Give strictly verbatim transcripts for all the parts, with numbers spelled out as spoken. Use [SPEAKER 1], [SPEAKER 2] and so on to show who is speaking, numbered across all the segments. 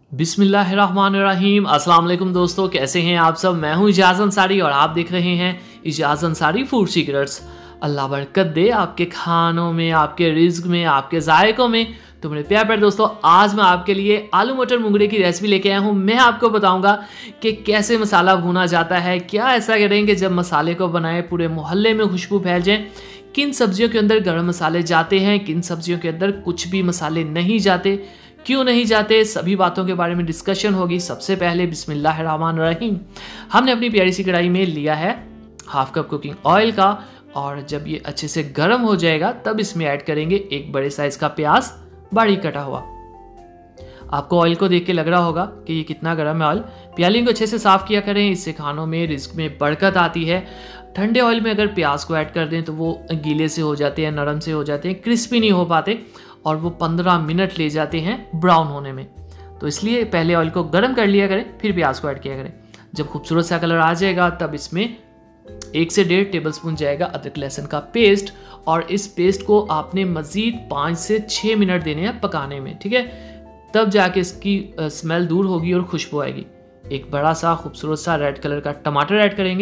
[SPEAKER 1] बिस्मिल्लाहिर्रहमानिर्रहीम। अस्सलाम वालेकुम दोस्तों, कैसे हैं आप सब। मैं हूं इजाज़ अंसारी और आप देख रहे हैं इजाज़ अंसारी फूड सीक्रेट्स। अल्लाह बरकत दे आपके खानों में, आपके रिज्क में, आपके जायकों में। तो मेरे प्यार प्यारे दोस्तों, आज मैं आपके लिए आलू मटर मुंगरे की रेसिपी लेके आया हूँ। मैं आपको बताऊंगा कि कैसे मसाला भुना जाता है, क्या ऐसा करेंगे जब मसाले को बनाए पूरे मोहल्ले में खुशबू फैल जाए, किन सब्जियों के अंदर गरम मसाले जाते हैं, किन सब्जियों के अंदर कुछ भी मसाले नहीं जाते, क्यों नहीं जाते, सभी बातों के बारे में डिस्कशन होगी। सबसे पहले बिस्मिल्लाहिर्रहमानिर्रहीम, हमने अपनी प्यारी सी कढ़ाई में लिया है हाफ कप कुकिंग ऑयल का, और जब ये अच्छे से गर्म हो जाएगा तब इसमें ऐड करेंगे एक बड़े साइज का प्याज बारीक कटा हुआ। आपको ऑयल को देख के लग रहा होगा कि ये कितना गर्म है ऑयल। प्याली को अच्छे से साफ किया करें, इससे खानों में रिस्क में बरकत आती है। ठंडे ऑयल में अगर प्याज को ऐड कर दें तो वो गीले से हो जाते हैं, नरम से हो जाते हैं, क्रिस्पी नहीं हो पाते और वो पंद्रह मिनट ले जाते हैं ब्राउन होने में। तो इसलिए पहले ऑयल को गर्म कर लिया करें, फिर प्याज को ऐड किया करें। जब खूबसूरत सा कलर आ जाएगा तब इसमें एक से डेढ़ टेबल स्पून जाएगा अदरक लहसुन का पेस्ट, और इस पेस्ट को आपने मजीद पाँच से छः मिनट देने हैं पकाने में, ठीक है। तब जाके इसकी स्मेल दूर होगी और खुशबू आएगी। एक बड़ा सा खूबसूरत सा रेड कलर का टमाटर ऐड करेंगे।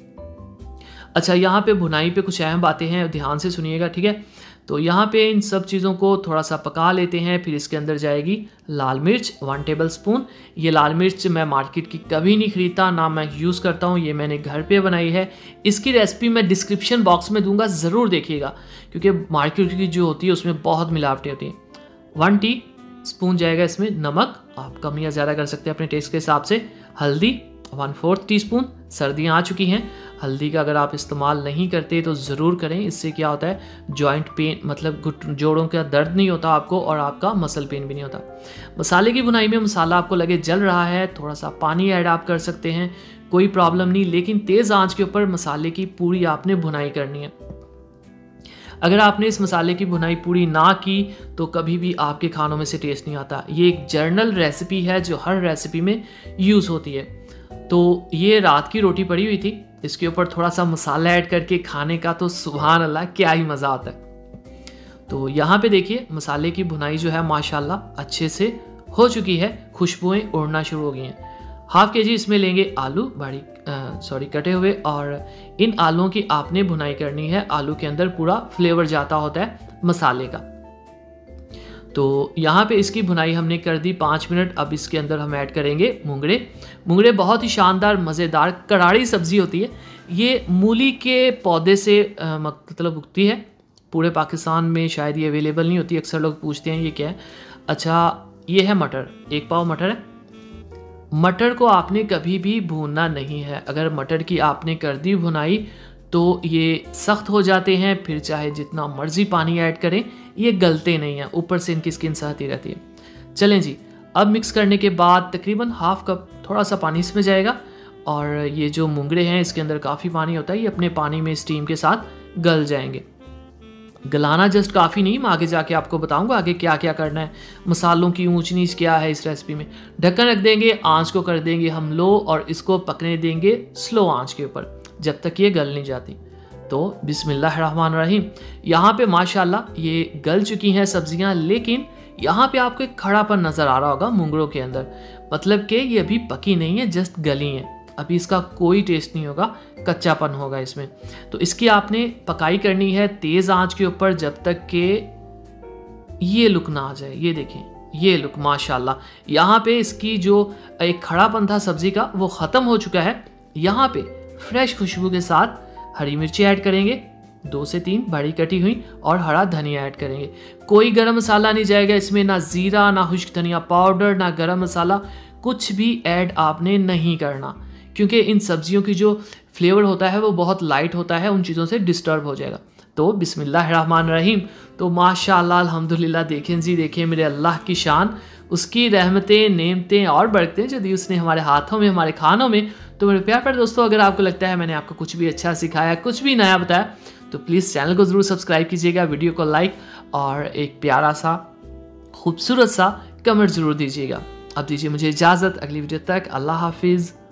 [SPEAKER 1] अच्छा, यहाँ पे भुनाई पे कुछ अहम बातें हैं, ध्यान से सुनिएगा, ठीक है। तो यहाँ पे इन सब चीज़ों को थोड़ा सा पका लेते हैं। फिर इसके अंदर जाएगी लाल मिर्च वन टेबल स्पून। ये लाल मिर्च मैं मार्केट की कभी नहीं खरीदता, ना मैं यूज़ करता हूँ, ये मैंने घर पे बनाई है। इसकी रेसिपी मैं डिस्क्रिप्शन बॉक्स में दूंगा, ज़रूर देखिएगा, क्योंकि मार्केट की जो होती है उसमें बहुत मिलावटें होती हैं। वन टी स्पून जाएगा इसमें नमक, आप कम या ज़्यादा कर सकते हैं अपने टेस्ट के हिसाब से। हल्दी वन फोर्थ टी स्पून। सर्दियाँ आ चुकी हैं, हल्दी का अगर आप इस्तेमाल नहीं करते तो ज़रूर करें। इससे क्या होता है, जॉइंट पेन मतलब घुट जोड़ों का दर्द नहीं होता आपको, और आपका मसल पेन भी नहीं होता। मसाले की भुनाई में मसाला आपको लगे जल रहा है, थोड़ा सा पानी ऐड आप कर सकते हैं, कोई प्रॉब्लम नहीं, लेकिन तेज़ आंच के ऊपर मसाले की पूरी आपने भुनाई करनी है। अगर आपने इस मसाले की भुनाई पूरी ना की तो कभी भी आपके खानों में से टेस्ट नहीं आता। ये एक जर्नल रेसिपी है जो हर रेसिपी में यूज़ होती है। तो ये रात की रोटी पड़ी हुई थी, इसके ऊपर थोड़ा सा मसाला ऐड करके खाने का तो सुभान अल्लाह क्या ही मज़ा आता है। तो यहाँ पे देखिए मसाले की भुनाई जो है माशाल्लाह अच्छे से हो चुकी है, खुशबुएं उड़ना शुरू हो गई हैं। हाफ के जी इसमें लेंगे आलू बारीक सॉरी कटे हुए, और इन आलूओं की आपने भुनाई करनी है। आलू के अंदर पूरा फ्लेवर जाता होता है मसाले का। तो यहाँ पे इसकी भुनाई हमने कर दी पाँच मिनट। अब इसके अंदर हम ऐड करेंगे मुंगरे। मुंगरे बहुत ही शानदार मज़ेदार कराड़ी सब्जी होती है। ये मूली के पौधे से आ, मतलब उगती है। पूरे पाकिस्तान में शायद ये अवेलेबल नहीं होती, अक्सर लोग पूछते हैं ये क्या है। अच्छा, ये है मटर, एक पाव मटर है। मटर को आपने कभी भी भूनना नहीं है। अगर मटर की आपने कर दी भुनाई तो ये सख्त हो जाते हैं, फिर चाहे जितना मर्जी पानी ऐड करें ये गलते नहीं हैं, ऊपर से इनकी स्किन सहती रहती है। चलें जी, अब मिक्स करने के बाद तकरीबन हाफ कप थोड़ा सा पानी इसमें जाएगा, और ये जो मुंगरे हैं इसके अंदर काफ़ी पानी होता है, ये अपने पानी में स्टीम के साथ गल जाएंगे। गलाना जस्ट काफ़ी नहीं, मैं आगे जाके आपको बताऊंगा आगे क्या क्या करना है, मसालों की ऊंच नीच क्या है इस रेसिपी में। ढक्कन रख देंगे, आंच को कर देंगे हम लो, और इसको पकने देंगे स्लो आंच के ऊपर जब तक ये गल नहीं जाती। तो बिस्मिल्लाहिर्रहमानिर्रहीम, यहाँ पे माशाल्लाह ये गल चुकी हैं सब्जियाँ, लेकिन यहाँ पे आपको एक खड़ापन नज़र आ रहा होगा मुंगरों के अंदर, मतलब कि ये अभी पकी नहीं है, जस्ट गली हैं। अभी इसका कोई टेस्ट नहीं होगा, कच्चापन होगा इसमें। तो इसकी आपने पकाई करनी है तेज़ आंच के ऊपर जब तक कि ये लुक ना आ जाए। ये देखें, ये लुक माशाल्लाह। यहाँ पे इसकी जो एक खड़ापन था सब्जी का वो ख़त्म हो चुका है। यहाँ पे फ्रेश खुशबू के साथ हरी मिर्ची ऐड करेंगे, दो से तीन बड़ी कटी हुई, और हरा धनिया ऐड करेंगे। कोई गरम मसाला नहीं जाएगा इसमें, ना ज़ीरा, ना खुश्क धनिया पाउडर, ना गरम मसाला, कुछ भी ऐड आपने नहीं करना, क्योंकि इन सब्जियों की जो फ्लेवर होता है वो बहुत लाइट होता है, उन चीज़ों से डिस्टर्ब हो जाएगा। तो बिस्मिल्लाहिर्रहमानिर्रहीम। तो माशाअल्लाह अल्हम्दुलिल्लाह, देखें जी देखें मेरे अल्लाह की शान, उसकी रहमतें नेमतें और बरकतें जो दी उसने हमारे हाथों में, हमारे खानों में। तो मेरे प्यार प्यारे दोस्तों, अगर आपको लगता है मैंने आपको कुछ भी अच्छा सिखाया, कुछ भी नया बताया, तो प्लीज़ चैनल को ज़रूर सब्सक्राइब कीजिएगा, वीडियो को लाइक और एक प्यारा सा खूबसूरत सा कमेंट ज़रूर दीजिएगा। अब दीजिए मुझे इजाज़त, अगली वीडियो तक अल्लाह हाफिज़।